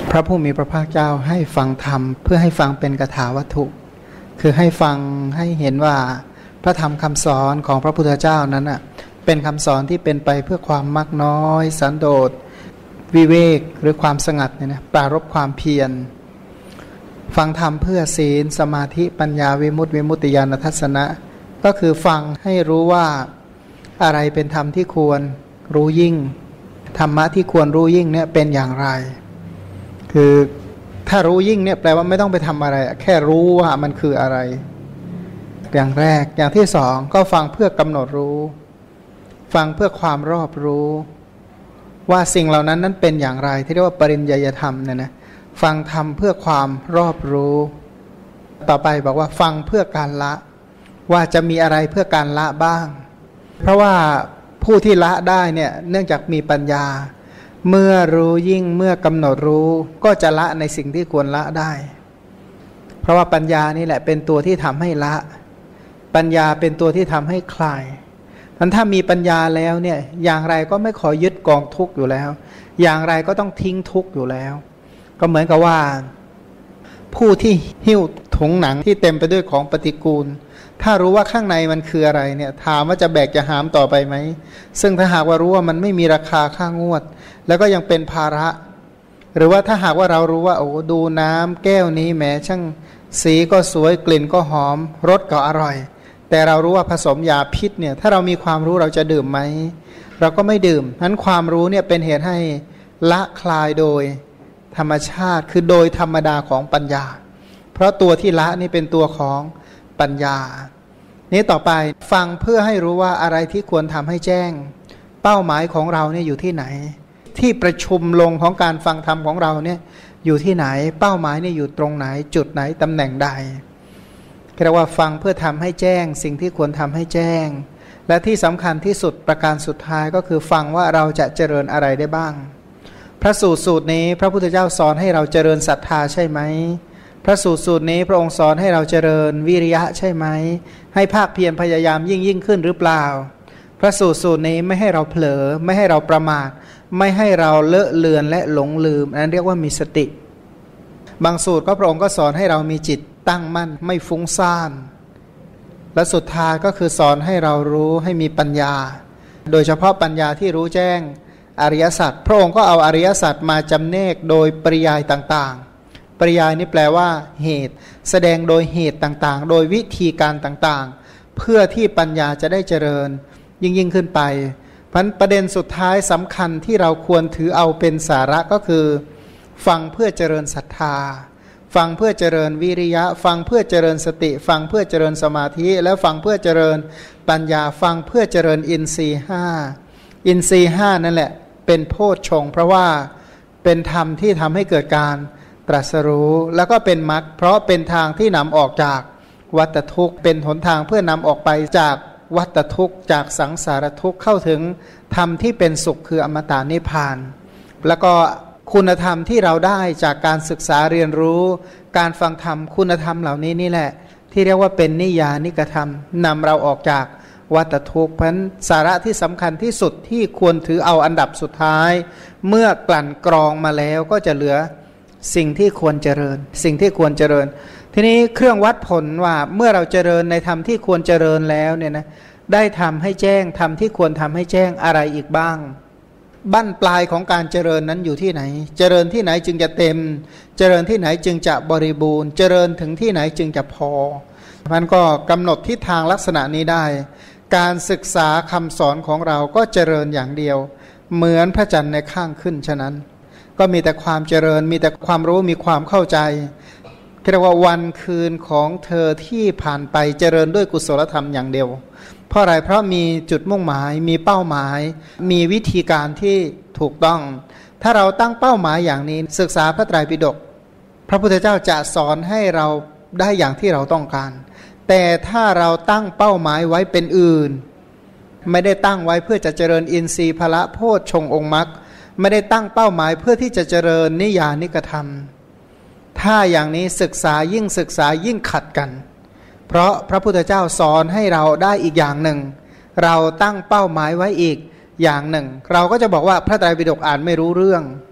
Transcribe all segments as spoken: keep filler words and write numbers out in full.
พระผู้มีพระภาคเจ้าให้ฟังธรรมเพื่อให้ฟังเป็นกถาวัตถุคือให้ฟังให้เห็นว่าพระธรรมคำสอนของพระพุทธเจ้านั้นอ่ะเป็นคำสอนที่เป็นไปเพื่อความมักน้อยสันโดษวิเวกหรือความสงัดเนี่ยนะปรารภความเพียรฟังธรรมเพื่อศีลสมาธิปัญญาวิมุตติวิมุตติญาณทัศนะก็คือฟังให้รู้ว่าอะไรเป็นธรรมที่ควรรู้ยิ่งธรรมะที่ควรรู้ยิ่งเนี่ยเป็นอย่างไรคือถ้ารู้ยิ่งเนี่ยแปลว่าไม่ต้องไปทำอะไรแค่รู้ว่ามันคืออะไรอย่างแรกอย่างที่สองก็ฟังเพื่อกำหนดรู้ฟังเพื่อความรอบรู้ว่าสิ่งเหล่านั้นนั้นเป็นอย่างไรที่เรียกว่าปริญญาธรรมเนี่ยนะฟังธรรมเพื่อความรอบรู้ต่อไปบอกว่าฟังเพื่อการละว่าจะมีอะไรเพื่อการละบ้างเพราะว่าผู้ที่ละได้เนี่ยเนื่องจากมีปัญญาเมื่อรู้ยิ่งเมื่อกำหนดรู้ก็จะละในสิ่งที่ควรละได้เพราะว่าปัญญานี่แหละเป็นตัวที่ทำให้ละปัญญาเป็นตัวที่ทำให้คลายนั้นถ้ามีปัญญาแล้วเนี่ยอย่างไรก็ไม่ขอยึดกองทุกข์อยู่แล้วอย่างไรก็ต้องทิ้งทุกข์อยู่แล้วก็เหมือนกับว่าผู้ที่หิ้วถุงหนังที่เต็มไปด้วยของปฏิกูลถ้ารู้ว่าข้างในมันคืออะไรเนี่ยถามว่าจะแบกจะหามต่อไปไหมซึ่งถ้าหากว่ารู้ว่ามันไม่มีราคาค่างวดแล้วก็ยังเป็นภาระหรือว่าถ้าหากว่าเรารู้ว่าโอ้ดูน้ำแก้วนี้แหมช่างสีก็สวยกลิ่นก็หอมรสก็อร่อยแต่เรารู้ว่าผสมยาพิษเนี่ยถ้าเรามีความรู้เราจะดื่มไหมเราก็ไม่ดื่มนั้นความรู้เนี่ยเป็นเหตุให้ละคลายโดยธรรมชาติคือโดยธรรมดาของปัญญาเพราะตัวที่ละนี่เป็นตัวของปัญญานี้ต่อไปฟังเพื่อให้รู้ว่าอะไรที่ควรทำให้แจ้งเป้าหมายของเราเนี่ยอยู่ที่ไหนที่ประชุมลงของการฟังธรรมของเราเนี่ยอยู่ที่ไหนเป้าหมายเนี่ยอยู่ตรงไหนจุดไหนตำแหน่งใดเรียกว่าฟังเพื่อทำให้แจ้งสิ่งที่ควรทำให้แจ้งและที่สำคัญที่สุดประการสุดท้ายก็คือฟังว่าเราจะเจริญอะไรได้บ้างพระสูตรสูตรนี้พระพุทธเจ้าสอนให้เราเจริญศรัทธาใช่ไหมพระสูตรสูตรนี้พระองค์สอนให้เราเจริญวิริยะใช่ไหมให้ภาคเพียรพยายามยิ่งยิ่งขึ้นหรือเปล่าพระสูตรสูตรนี้ไม่ให้เราเผลอไม่ให้เราประมาทไม่ให้เราเลอะเลือนและหลงลืมนั้นเรียกว่ามีสติบางสูตรก็พระองค์ก็สอนให้เรามีจิตตั้งมั่นไม่ฟุ้งซ่านและสุดท้ายก็คือสอนให้เรารู้ให้มีปัญญาโดยเฉพาะปัญญาที่รู้แจ้งอริยสัจพระองค์ก็เอาอริยสัจมาจำแนกโดยปริยายต่างๆปริยายนี้แปลว่าเหตุแสดงโดยเหตุต่างๆโดยวิธีการต่างๆเพื่อที่ปัญญาจะได้เจริญยิ่งยิ่งขึ้นไปเพราะประเด็นสุดท้ายสำคัญที่เราควรถือเอาเป็นสาระก็คือฟังเพื่อเจริญศรัทธาฟังเพื่อเจริญวิริยะฟังเพื่อเจริญสติฟังเพื่อเจริญสมาธิและฟังเพื่อเจริญปัญญาฟังเพื่อเจริญอินทรีย์ห้าอินทรีย์ห้านั่นแหละเป็นโพชฌงค์เพราะว่าเป็นธรรมที่ทำให้เกิดการตรัสรู้แล้วก็เป็นมรรคเพราะเป็นทางที่นำออกจากวัฏทุกข์เป็นหนทางเพื่อนำออกไปจากวัฏทุกข์จากสังสารทุกข์เข้าถึงธรรมที่เป็นสุขคืออมตะนิพพานแล้วก็คุณธรรมที่เราได้จากการศึกษาเรียนรู้การฟังธรรมคุณธรรมเหล่านี้นี่แหละที่เรียกว่าเป็นนิยานิกธรรมนำเราออกจากวัฏทุกข์เพราะฉะนั้นสาระที่สำคัญที่สุดที่ควรถือเอาอันดับสุดท้ายเมื่อกลั่นกรองมาแล้วก็จะเหลือสิ่งที่ควรเจริญสิ่งที่ควรเจริญทีนี้เครื่องวัดผลว่าเมื่อเราเจริญในธรรมที่ควรเจริญแล้วเนี่ยนะได้ทำให้แจ้งธรรมที่ควรทำให้แจ้งอะไรอีกบ้างบั้นปลายของการเจริญนั้นอยู่ที่ไหนเจริญที่ไหนจึงจะเต็มเจริญที่ไหนจึงจะบริบูรณ์เจริญถึงที่ไหนจึงจะพอมันก็กำหนดทิศทางลักษณะนี้ได้การศึกษาคำสอนของเราก็เจริญอย่างเดียวเหมือนพระจันทร์ในข้างขึ้นฉะนั้นก็มีแต่ความเจริญมีแต่ความรู้มีความเข้าใจเรียกว่าวันคืนของเธอที่ผ่านไปเจริญด้วยกุศลธรรมอย่างเดียวเพราะอะไรเพราะมีจุดมุ่งหมายมีเป้าหมายมีวิธีการที่ถูกต้องถ้าเราตั้งเป้าหมายอย่างนี้ศึกษาพระไตรปิฎกพระพุทธเจ้าจะสอนให้เราได้อย่างที่เราต้องการแต่ถ้าเราตั้งเป้าหมายไว้เป็นอื่นไม่ได้ตั้งไว้เพื่อจะเจริญอินทรีย์พละโพชฌงค์องค์มรรคไม่ได้ตั้งเป้าหมายเพื่อที่จะเจริญนิยานิกธรรมถ้าอย่างนี้ศึกษายิ่งศึกษายิ่งขัดกันเพราะพระพุทธเจ้าสอนให้เราได้อีกอย่างหนึ่งเราตั้งเป้าหมายไว้อีกอย่างหนึ่งเราก็จะบอกว่าพระไตรปิฎกอ่านไม่รู้เรื่อง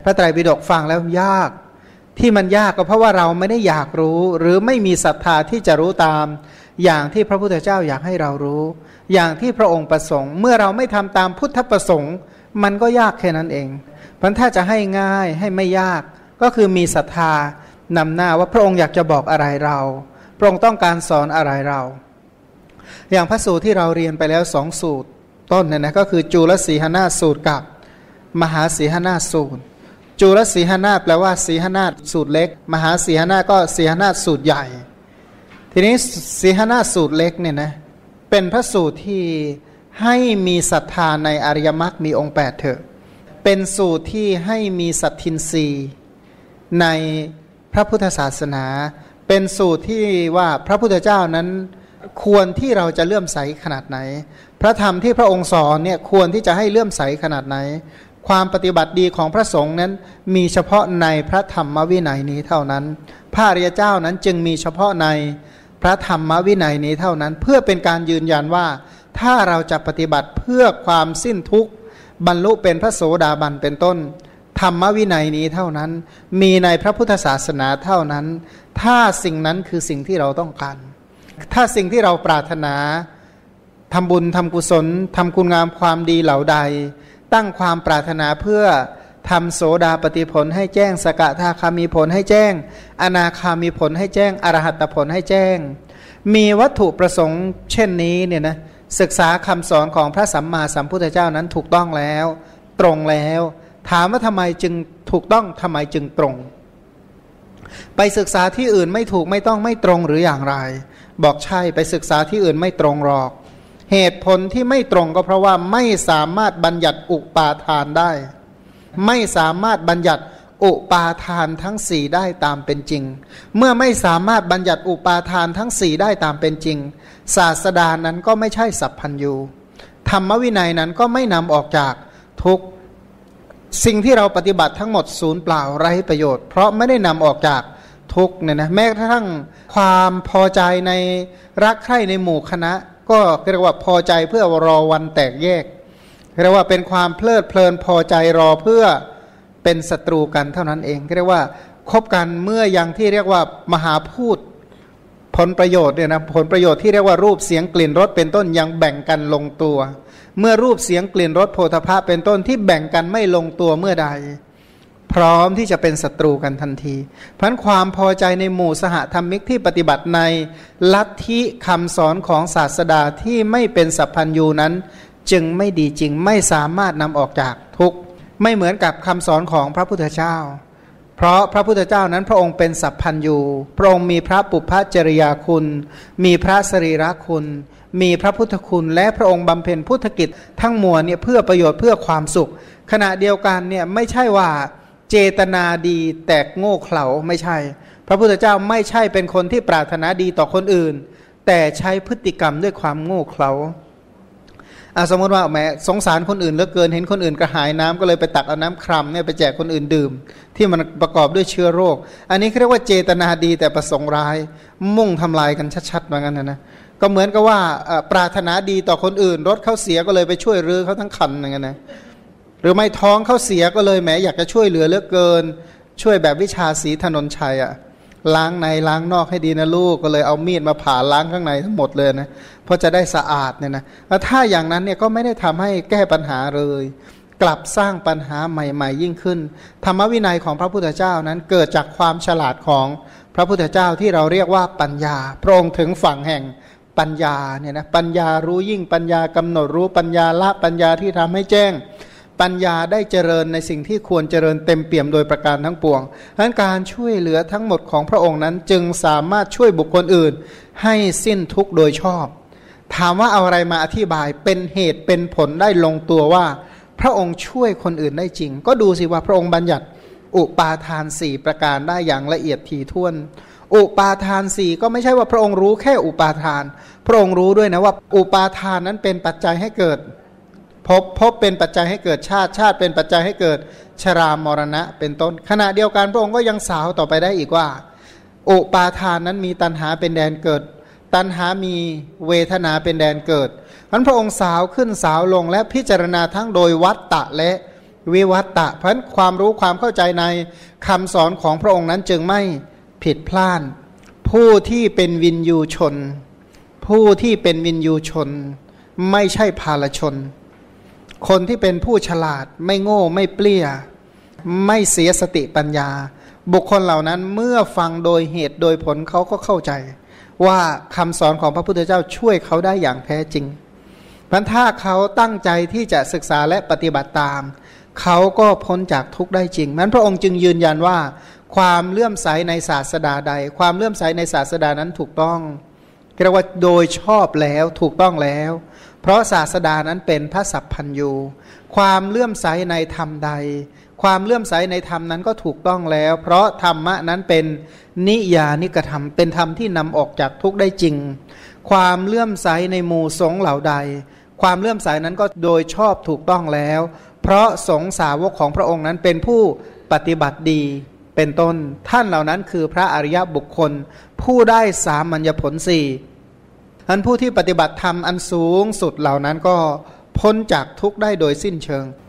พระไตรปิฎกฟังแล้วยากที่มันยากก็เพราะว่าเราไม่ได้อยากรู้หรือไม่มีศรัทธาที่จะรู้ตามอย่างที่พระพุทธเจ้าอยากให้เรารู้อย่างที่พระองค์ประสงค์เมื่อเราไม่ทำตามพุทธประสงค์มันก็ยากแค่นั้นเองเพราะถ้าจะให้ง่ายให้ไม่ยากก็คือมีศรัทธานำหน้าว่าพระองค์อยากจะบอกอะไรเราพระองค์ต้องการสอนอะไรเราอย่างพระสูตรที่เราเรียนไปแล้วสองสูตรต้นเนี่ยนะก็คือจุลสีหนาฏสูตรกับมหาสีหนาฏสูตรจุลสีหนาฏแปลว่าสีหนาฏสูตรเล็กมหาสีหนาฏก็สีหนาฏสูตรใหญ่ทีนี้สีหนาฏสูตรเล็กเนี่ยนะเป็นพระสูตรที่ให้มีศรัทธาในอริยมรรคมีองค์แปดเถอะเป็นสูตรที่ให้มีสัตทินรีในพระพุทธศาสนาเป็นสูตรที่ว่าพระพุทธเจ้านั้นควรที่เราจะเลื่อมใสขนาดไหนพระธรรมที่พระองค์สอนเนี่ยควรที่จะให้เลื่อมใสขนาดไหนความปฏิบัติดีของพระสงฆ์นั้นมีเฉพาะในพระธรรมวินัยนี้เท่านั้นพระอริยเจ้านั้นจึงมีเฉพาะในพระธรรมวินัยนี้เท่านั้นเพื่อเป็นการยืนยันว่าถ้าเราจะปฏิบัติเพื่อความสิ้นทุกข์บรรลุเป็นพระโสดาบันเป็นต้นธรรมวินัยนี้เท่านั้นมีในพระพุทธศาสนาเท่านั้นถ้าสิ่งนั้นคือสิ่งที่เราต้องการถ้าสิ่งที่เราปรารถนาทำบุญทำกุศลทำคุณงามความดีเหล่าใดตั้งความปรารถนาเพื่อทำโสดาปฏิผลให้แจ้งสกทาคามีผลให้แจ้งอนาคามีผลให้แจ้งอรหัตผลให้แจ้งมีวัตถุประสงค์เช่นนี้เนี่ยนะศึกษาคำสอนของพระสัมมาสัมพุทธเจ้านั้นถูกต้องแล้วตรงแล้วถามว่าทำไมจึงถูกต้องทำไมจึงตรงไปศึกษาที่อื่นไม่ถูกไม่ต้องไม่ตรงหรืออย่างไรบอกใช่ไปศึกษาที่อื่นไม่ตรงหรอกเหตุผลที่ไม่ตรงก็เพราะว่าไม่สามารถบัญญัติอุปาทานได้ไม่สามารถบัญญัติอุปาทานทั้งสี่ได้ตามเป็นจริงเมื่อไม่สามารถบัญญัติอุปาทานทั้งสี่ได้ตามเป็นจริงศาสดานั้นก็ไม่ใช่สัพพัญญูธรรมวินัยนั้นก็ไม่นำออกจากทุกสิ่งที่เราปฏิบัติทั้งหมดศูนย์เปล่าไร้ประโยชน์เพราะไม่ได้นำออกจากทุกเนี่ยนะแม้กระทั่งความพอใจในรักใคร่ในหมู่คณะก็เรียกว่าพอใจเพื่อรอวันแตกแยกเรียกว่าเป็นความเพลิดเพลินพอใจรอเพื่อเป็นศัตรูกันเท่านั้นเองเรียกว่าคบกันเมื่อยังที่เรียกว่ามหาพูดผลประโยชน์เนี่ยนะผลประโยชน์ที่เรียกว่ารูปเสียงกลิ่นรสเป็นต้นยังแบ่งกันลงตัวเมื่อรูปเสียงกลิ่นรสโผฏฐัพพะเป็นต้นที่แบ่งกันไม่ลงตัวเมื่อใดพร้อมที่จะเป็นศัตรูกันทันทีเพราะความพอใจในหมู่สหธรรมิกที่ปฏิบัติในลัทธิคำสอนของศาสดาที่ไม่เป็นสัพพัญญูนั้นจึงไม่ดีจริงไม่สามารถนำออกจากทุกข์ไม่เหมือนกับคำสอนของพระพุทธเจ้าเพราะพระพุทธเจ้านั้นพระองค์เป็นสัพพัญญูพระองค์มีพระปุพพจริยาคุณมีพระสรีระคุณมีพระพุทธคุณและพระองค์บำเพ็ญพุทธกิจทั้งมวลเนี่ยเพื่อประโยชน์เพื่อความสุขขณะเดียวกันเนี่ยไม่ใช่ว่าเจตนาดีแต่โง่เขลาไม่ใช่พระพุทธเจ้าไม่ใช่เป็นคนที่ปรารถนาดีต่อคนอื่นแต่ใช้พฤติกรรมด้วยความโง่เขลาสมมติว่าแหมสงสารคนอื่นเหลือเกินเห็นคนอื่นกระหายน้ำก็เลยไปตักเอาน้ำครัมเนี่ยไปแจกคนอื่นดื่มที่มันประกอบด้วยเชื้อโรคอันนี้เรียกว่าเจตนาดีแต่ประสงค์ร้ายมุ่งทำลายกันชัดๆเหมือนกันนะนะก็เหมือนกับว่าปรารถนาดีต่อคนอื่นรถเขาเสียก็เลยไปช่วยรื้อเขาทั้งคันอย่างเงี้ยนะหรือไม่ท้องเขาเสียก็เลยแหมอยากจะช่วยเหลือเหลือเกินช่วยแบบวิชาศรีถนนชัยอะล้างในล้างนอกให้ดีนะลูกก็เลยเอามีดมาผ่าล้างข้างในทั้งหมดเลยนะเพราะจะได้สะอาดเนี่ยนะแล้วถ้าอย่างนั้นเนี่ยก็ไม่ได้ทำให้แก้ปัญหาเลยกลับสร้างปัญหาใหม่ๆยิ่งขึ้นธรรมวินัยของพระพุทธเจ้านั้นเกิดจากความฉลาดของพระพุทธเจ้าที่เราเรียกว่าปัญญาพระองค์ถึงฝั่งแห่งปัญญาเนี่ยนะปัญญารู้ยิ่งปัญญากำหนดรู้ปัญญาละปัญญาที่ทำให้แจ้งปัญญาได้เจริญในสิ่งที่ควรเจริญเต็มเปี่ยมโดยประการทั้งปวงดังนั้นการช่วยเหลือทั้งหมดของพระองค์นั้นจึงสามารถช่วยบุคคลอื่นให้สิ้นทุกข์โดยชอบถามว่าเอาอะไรมาอธิบายเป็นเหตุเป็นผลได้ลงตัวว่าพระองค์ช่วยคนอื่นได้จริงก็ดูสิว่าพระองค์บัญญัติอุปาทานสี่ประการได้อย่างละเอียดถี่ถ้วนอุปาทานสี่ก็ไม่ใช่ว่าพระองค์รู้แค่อุปาทานพระองค์รู้ด้วยนะว่าอุปาทานนั้นเป็นปัจจัยให้เกิดภพภพเป็นปัจจัยให้เกิดชาติชาติเป็นปัจจัยให้เกิดชรามรณะเป็นต้นขณะเดียวกันพระองค์ก็ยังสาวต่อไปได้อีกว่าอุปาทานนั้นมีตัณหาเป็นแดนเกิดตัณหามีเวทนาเป็นแดนเกิดเพราะพระองค์สาวขึ้นสาวลงและพิจารณาทั้งโดยวัตตะและวิวัตตะเพราะความรู้ความเข้าใจในคำสอนของพระองค์นั้นจึงไม่ผิดพลาดผู้ที่เป็นวินยูชนผู้ที่เป็นวินยูชนไม่ใช่ภาลชนคนที่เป็นผู้ฉลาดไม่โง่ไม่เปลี้ยไม่เสียสติปัญญาบุคคลเหล่านั้นเมื่อฟังโดยเหตุโดยผลเขาก็เข้าใจว่าคำสอนของพระพุทธเจ้าช่วยเขาได้อย่างแท้จริงเพราะถ้าเขาตั้งใจที่จะศึกษาและปฏิบัติตามเขาก็พ้นจากทุกข์ได้จริงนั้นพระองค์จึงยืนยันว่าความเลื่อมใสในศาสดาใดความเลื่อมใสในศาสดานั้นถูกต้องเรียกว่าโดยชอบแล้วถูกต้องแล้วเพราะศาสดานั้นเป็นพระสัพพัญญูความเลื่อมใสในธรรมใดความเลื่อมใสในธรรมนั้นก็ถูกต้องแล้วเพราะธรรมะนั้นเป็นนิยานิกธรรมเป็นธรรมที่นำออกจากทุกข์ได้จริงความเลื่อมใสในหมู่สงฆ์เหล่าใดความเลื่อมใสนั้นก็โดยชอบถูกต้องแล้วเพราะสงฆ์สาวกของพระองค์นั้นเป็นผู้ปฏิบัติดีเป็นต้นท่านเหล่านั้นคือพระอริยบุคคลผู้ได้สามัญญผลสี่อันผู้ที่ปฏิบัติธรรมอันสูงสุดเหล่านั้นก็พ้นจากทุกข์ได้โดยสิ้นเชิง